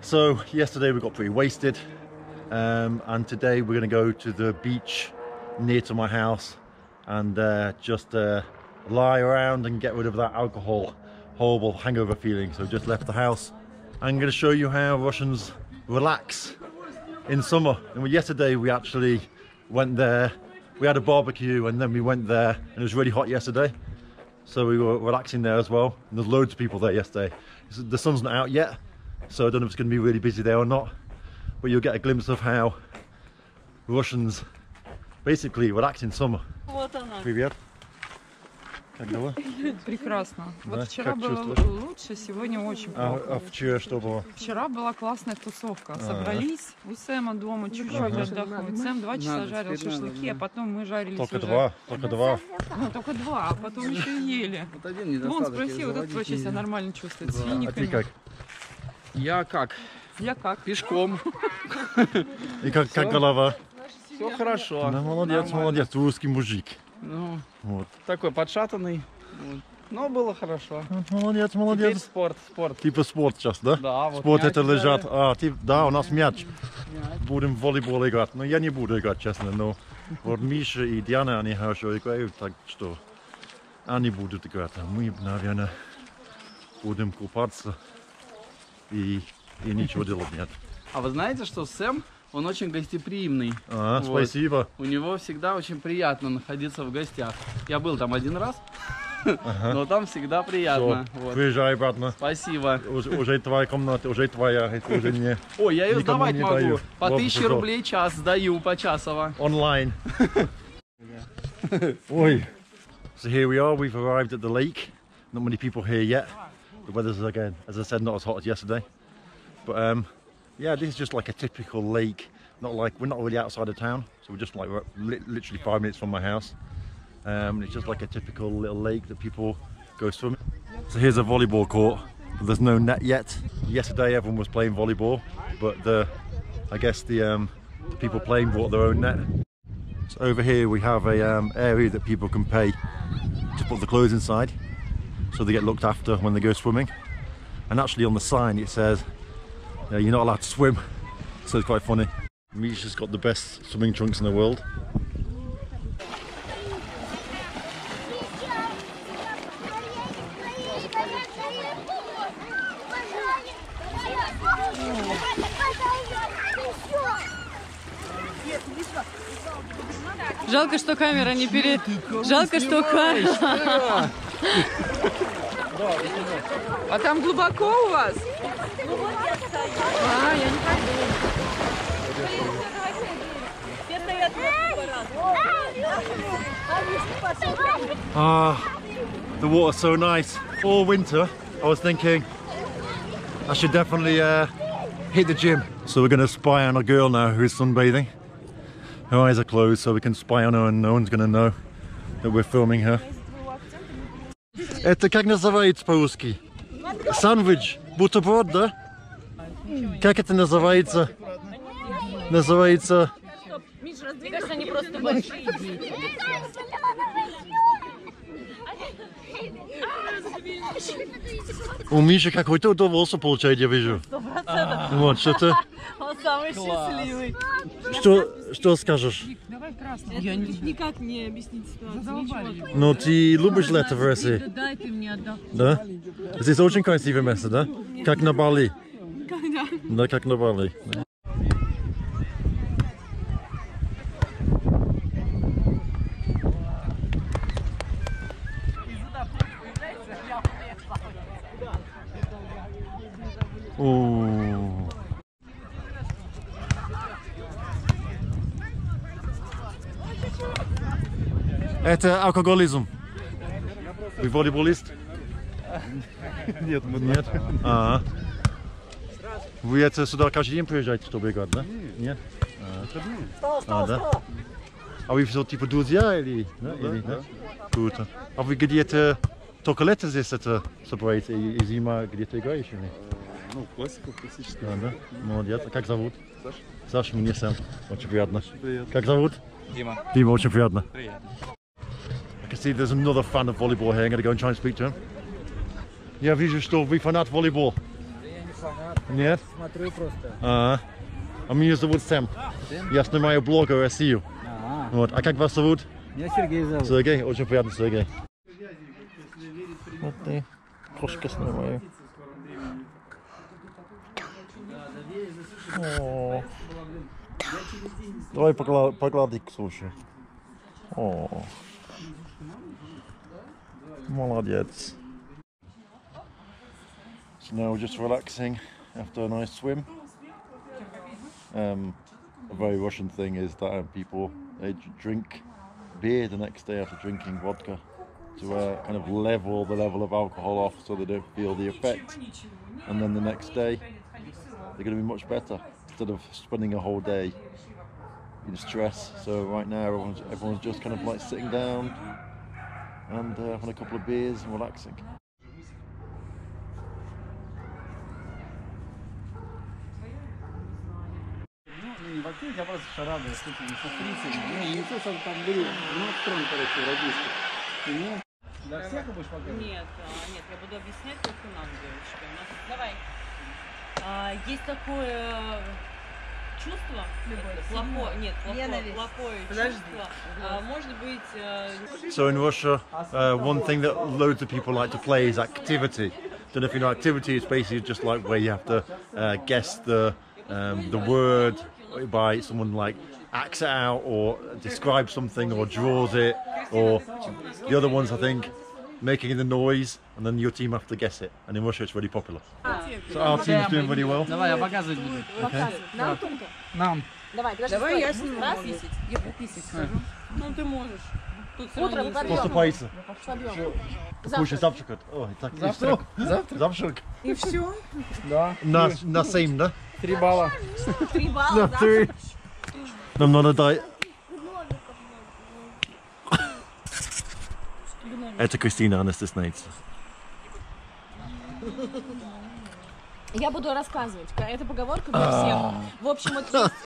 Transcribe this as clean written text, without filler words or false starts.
So yesterday we got pretty wasted, and today we're going to go to the beach near to my house and just lie around and get rid of that horrible hangover feeling. So just left the house. I'm going to show you how Russians relax in summer. And yesterday we actually went there, we had a barbecue and then we went there, and it was really hot yesterday. So we were relaxing there as well. And there's loads of people there yesterday. The sun's not out yet, so I don't know if it's going to be really busy there or not. But you'll get a glimpse of how Russians basically relax in summer. Привет. Как дела? Прекрасно. Да? Вот вчера Как было чувствуешь? лучше, сегодня очень плохо. А вчера что было? Вчера была классная тусовка. Собрались у Сэма дома, чуть-чуть отдохнуть. Сэм 2 часа жарил шашлыки, а потом мы жарились Только уже. два, только два. Ну, только 2, а потом еще и ели. Вон, спроси, вот этот вообще себя нормально чувствует, с А ты финиками. как? Я как? Я как? Пешком. И как голова? Все хорошо. Ну, молодец, молодец, ты русский мужик. Ну, Вот. такой подшатанный. Вот. Но было хорошо. Молодец, Теперь молодец. спорт. Типа спорт сейчас, да? Да, вот Спорт мяч это лежат. играли. Да, у нас мяч. Мяч. Будем в волейбол играть. Но я не буду играть, честно. Но вот Миша и Диана, они хорошо играют, так что они будут играть. А мы, наверное, будем купаться и ничего делать нет. А вы знаете, что Сэм, он очень гостеприимный. Вот. Спасибо. У него всегда очень приятно находиться в гостях. Я был там один раз, но там всегда приятно. Всё, Вот. приезжай обратно. Спасибо. Уже твоя комната, уже твоя, это уже не Ой, я ее никому сдавать не могу. даю. По Вот 1000 что. рублей час сдаю почасово. online. Oi. So here we are, we've arrived at the lake. Not many people here yet. The weather's, again, as I said, not as hot as yesterday. But yeah, this is just like a typical lake. Not like, we're not really outside of town, so we're just like literally 5 minutes from my house. It's just like a typical little lake that people go swimming. So here's a volleyball court, but there's no net yet. Yesterday everyone was playing volleyball, but I guess the people playing brought their own net. So over here we have a area that people can pay to put the clothes inside, so they get looked after when they go swimming. And actually on the sign it says, you're not allowed to swim, so it's quite funny. Misha's got the best swimming trunks in the world. Жалко, что камера не перед... Жалко, что камера... А там глубоко у вас? А, я не пойду. The water's so nice. All winter I was thinking I should definitely hit the gym. So we're going to spy on a girl now who's sunbathing. Her eyes are closed so we can spy on her and no one's going to know that we're filming her. Это как называется по-русски? Сандвич, бутерброд, да? Как это называется? Называется... Мне кажется, они просто большие дети. У Миши какое-то удовольствие получает, я вижу. 100%. Вот, что-то... Он самый счастливый. Что скажешь? Давай красный. Я никак не объяснить ситуацию. Ну, ты любишь лето в России? Дай ты мне отдохнуть. Да? Здесь очень красивое место, да? Как на Бали. Да, как на Бали. О. Это алкоголизм. Вы волейболист? Нет, Нет? Ага. Вы это сюда каждый день приезжаете, чтобы играть, да? Нет? Да? А вы все типа друзья или? Да? Да. Круто. А вы где-то только лето здесь это собираете и зима где-то играешь или? Ну, классика классическая. Да? Молодец. А как зовут? Саша. Саша, мне Сэм. Очень приятно. Приятно. Как зовут? Дима. Дима, очень приятно. Приятно. I can see there's another fan of volleyball here. I'm going to go and try and speak to him. Я вижу, что вы фанат волейбола. фанат. Нет? Смотрю просто. А меня зовут Сэм. Я снимаю блог о России. Вот. А как вас зовут? Меня Сергей зовут. Сергей, очень приятно, Сергей. Вот ты, кошка снимаю. О. Давай поглади, слушай. О. Молодец. So now we're just relaxing after a nice swim. A very Russian thing is that people drink beer the next day after drinking vodka to kind of level the level of alcohol off so they don't feel the effect, and then the next day they're going to be much better instead of spending a whole day in stress. So right now everyone's just kind of like sitting down and having a couple of beers and relaxing. Не вокруг, я просто шарабы с этими, со фрицами. Ну, не то, что там были, ну, строн, короче, радисты. Для всех будешь показывать? Нет, нет, я буду объяснять только нам, девочки. У нас, давай. Есть такое чувство, плохое, нет, плохое чувство. Может быть... So in Russia, one thing that loads of people like to play is activity. Don't know if you know, activity is basically just like where you have to guess the word by someone like acts it out or describes something or draws it, or the other ones I think making the noise and then your team have to guess it, and in Russia it's really popular. So our team's doing really well. Давай, я показывать буду. Нам только? Нам. Давай, подожди. Давай я стой. сниму. Раз. Я по 10 скажу. Ну ты можешь. Тут всё Утро равно выпадём. Просто поится. Подъем. Кушай завтракать. О, так, Завтрак. Завтрак. И все. Да. На 7, да? 3 балла. 3 балла. На 3. Нам надо дать. Это Кристина, она стесняется. Я буду рассказывать. Это поговорка для всех. В общем, вот есть